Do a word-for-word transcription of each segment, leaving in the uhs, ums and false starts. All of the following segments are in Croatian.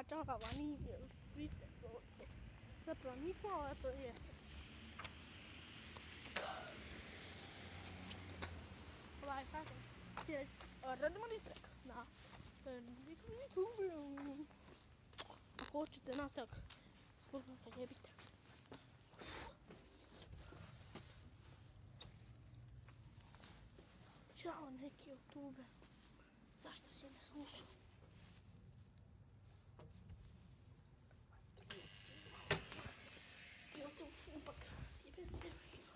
čakava nije, vidite to. Zapravo nismo, ali to jeste. Ovaj, kako? Radimo distrek na YouTube. Ako hoćete nastavak, slušajte, jebite. Ćao neki YouTube. Zašto si ne slušao? Ti oče u šupak, ti bez sve živa.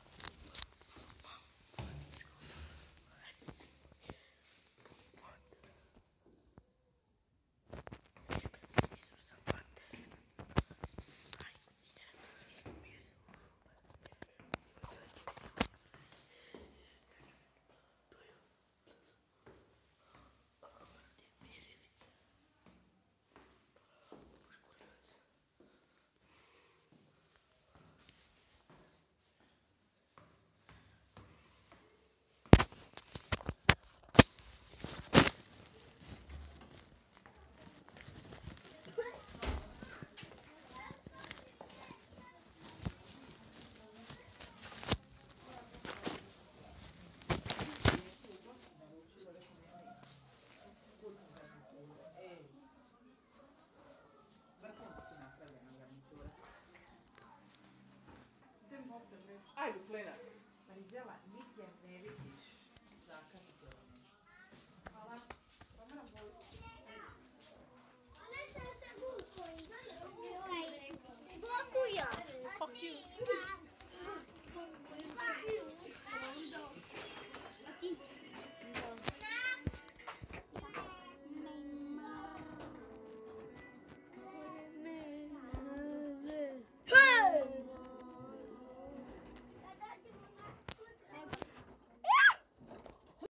Ajde, Plena. Marizela, nigdje ne vidiš zakazati ovo nešto. Hvala. Pa moram boliti. Ona se se bukoj. Blokuja. Fuck you.